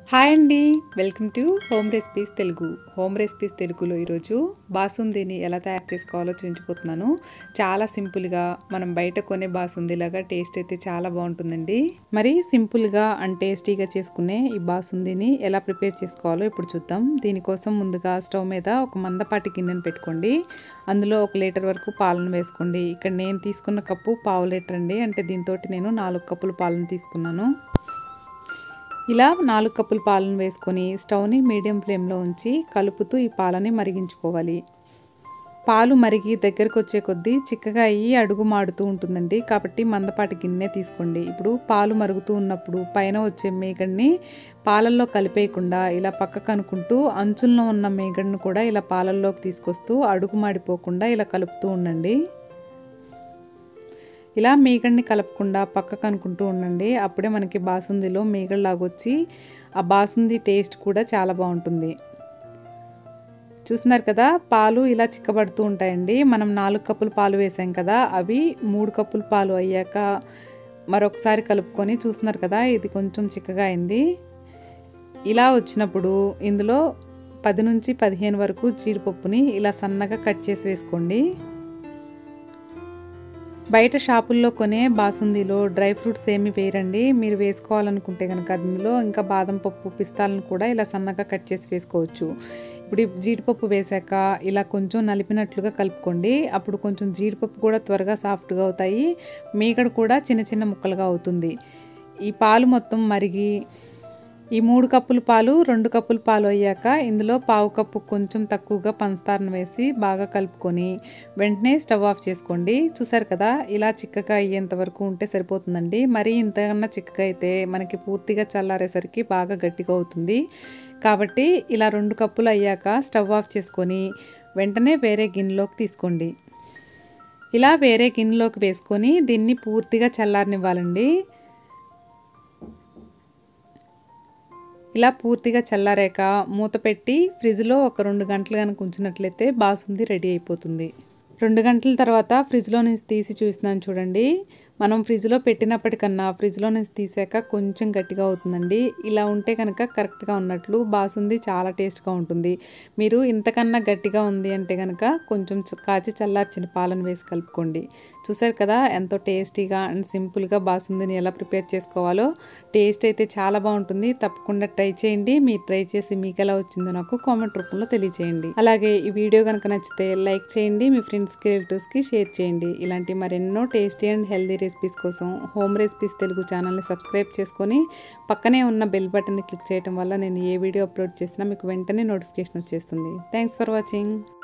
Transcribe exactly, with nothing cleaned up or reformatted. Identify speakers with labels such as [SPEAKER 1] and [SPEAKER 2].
[SPEAKER 1] Hi అండి, welcome to home recipes Telugu. Home recipes తెలుగులో ఈరోజు బాసుందీని ఎలా తయారు చేసుకోవాలో చూపించిపోతున్నాను. చాలా సింపుల్గా మనం బయట కొనే బాసుందీలాగా టేస్ట్ అయితే చాలా బాగుంటుందండి. మరి సింపుల్గా అండ్ టేస్టీగా చేసుకునే ఈ బాసుందీని ఎలా ప్రిపేర్ చేసుకోవాలో ఇప్పుడు చూద్దాం. దీనికోసం ముందుగా స్టవ్ మీద ఒక మందపాటి గిన్నెను పెట్టుకోండి. అందులో ఒక లీటర్ వరకు పాలను వేసుకోండి. ఇక్కడ నేను తీసుకున్న కప్పు పావు లీటర్ అండి, అంటే దీంతో నేను నాలుగు కప్పులు పాలను తీసుకున్నాను. ఇలా నాలుగు కప్పుల పాలను వేసుకొని స్టవ్ని మీడియం ఫ్లేమ్లో ఉంచి కలుపుతూ ఈ పాలని మరిగించుకోవాలి. పాలు మరిగి దగ్గరకు వచ్చే కొద్దీ చిక్కగా అయ్యి అడుగు మాడుతూ ఉంటుందండి, కాబట్టి మందపాటి గిన్నె తీసుకోండి. ఇప్పుడు పాలు మరుగుతూ ఉన్నప్పుడు పైన వచ్చే మేగడ్ని పాలల్లో కలిపేయకుండా ఇలా పక్కకు అనుకుంటూ అంచుల్లో ఉన్న మేగడ్ను కూడా ఇలా పాలల్లోకి తీసుకొస్తూ అడుగు మాడిపోకుండా ఇలా కలుపుతూ ఉండండి. ఇలా మేగడ్ని కలపకుండా పక్కకు అనుకుంటూ ఉండండి. అప్పుడే మనకి బాసుందీలో మేగడ్లాగొచ్చి ఆ బాసుందీ టేస్ట్ కూడా చాలా బాగుంటుంది. చూస్తున్నారు కదా, పాలు ఇలా చిక్కబడుతూ ఉంటాయండి. మనం నాలుగు కప్పులు పాలు వేసాం కదా, అవి మూడు కప్పులు పాలు అయ్యాక మరొకసారి కలుపుకొని చూస్తున్నారు కదా, ఇది కొంచెం చిక్కగా అయింది. ఇలా వచ్చినప్పుడు ఇందులో పది నుంచి పదిహేను వరకు జీడిపప్పుని ఇలా సన్నగా కట్ చేసి వేసుకోండి. బయట షాపుల్లో కొనే బాసుందీలో డ్రై ఫ్రూట్స్ ఏమి వేయరండి. మీరు వేసుకోవాలనుకుంటే కనుక అందులో ఇంకా బాదం పప్పు, పిస్తాలను కూడా ఇలా సన్నగా కట్ చేసి వేసుకోవచ్చు. ఇప్పుడు జీడిపప్పు వేసాక ఇలా కొంచెం నలిపినట్లుగా కలుపుకోండి. అప్పుడు కొంచెం జీడిపప్పు కూడా త్వరగా సాఫ్ట్గా అవుతాయి, మీగడ కూడా చిన్న చిన్న ముక్కలుగా అవుతుంది. ఈ పాలు మొత్తం మరిగి ఈ మూడు కప్పుల పాలు రెండు కప్పుల పాలు అయ్యాక ఇందులో పావు కప్పు కొంచెం తక్కువగా పంచదారను వేసి బాగా కలుపుకొని వెంటనే స్టవ్ ఆఫ్ చేసుకోండి. చూసారు కదా, ఇలా చిక్కగా అయ్యేంత వరకు ఉంటే సరిపోతుందండి. మరీ ఇంతకన్నా చిక్కగా అయితే మనకి పూర్తిగా చల్లారేసరికి బాగా గట్టిగా అవుతుంది. కాబట్టి ఇలా రెండు కప్పులు అయ్యాక స్టవ్ ఆఫ్ చేసుకొని వెంటనే వేరే గిన్నెలోకి తీసుకోండి. ఇలా వేరే గిన్నెలోకి వేసుకొని దీన్ని పూర్తిగా చల్లారనివ్వాలండి. ఇలా పూర్తిగా చల్లారాక మూత పెట్టి ఫ్రిడ్జ్లో ఒక రెండు గంటలు కనుక ఉంచినట్లయితే బాసుందీ రెడీ అయిపోతుంది. రెండు గంటల తర్వాత ఫ్రిడ్జ్లో నుంచి తీసి చూస్తున్నాను చూడండి. మనం ఫ్రిడ్జ్లో పెట్టినప్పటికన్నా ఫ్రిడ్జ్లో నుంచి తీసాక కొంచెం గట్టిగా అవుతుందండి. ఇలా ఉంటే కనుక కరెక్ట్గా ఉన్నట్లు. బాసుందీ చాలా టేస్ట్గా ఉంటుంది. మీరు ఇంతకన్నా గట్టిగా ఉంది అంటే కనుక కొంచెం కాచి చల్లార్చిన పాలను వేసి కలుపుకోండి. చూసారు కదా, ఎంతో టేస్టీగా అండ్ సింపుల్గా బాసుందీని ఎలా ప్రిపేర్ చేసుకోవాలో. టేస్ట్ అయితే చాలా బాగుంటుంది. తప్పకుండా ట్రై చేయండి. మీరు ట్రై చేసి మీకు ఎలా వచ్చిందో నాకు కామెంట్ రూపంలో తెలియచేయండి. అలాగే ఈ వీడియో కనుక నచ్చితే లైక్ చేయండి, మీ ఫ్రెండ్స్కి రిలేటివ్స్కి షేర్ చేయండి. ఇలాంటి మరెన్నో టేస్టీ అండ్ హెల్దీ రెసిపీస్ కోసం హోమ్ రెసిపీస్ తెలుగు ఛానల్ని సబ్స్క్రైబ్ చేసుకొని పక్కనే ఉన్న బెల్ బటన్ని క్లిక్ చేయడం వల్ల నేను ఏ వీడియో అప్లోడ్ చేసినా మీకు వెంటనే నోటిఫికేషన్ వచ్చేస్తుంది. Thanks for watching.